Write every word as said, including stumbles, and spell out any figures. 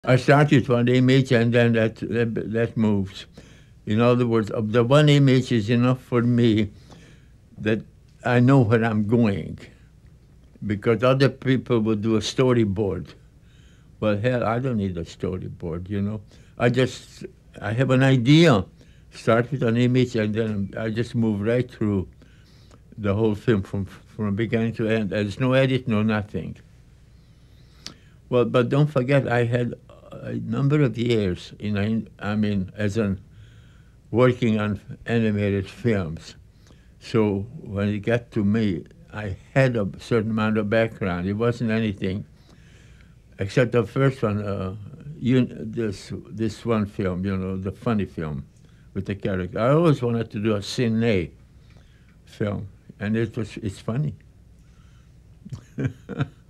I started one image and then that, that, that moves. In other words, of the one image is enough for me that I know where I'm going, because other people would do a storyboard. Well, hell, I don't need a storyboard, you know. I just, I have an idea, start with an image, and then I just move right through the whole film from, from beginning to end. There's no edit, no nothing. Well, but don't forget, I had a number of years in, I mean, as an working on animated films. So when it got to me, I had a certain amount of background. It wasn't anything, except the first one, uh, you, this, this one film, you know, the funny film with the character. I always wanted to do a Siné film, and it was, it's funny.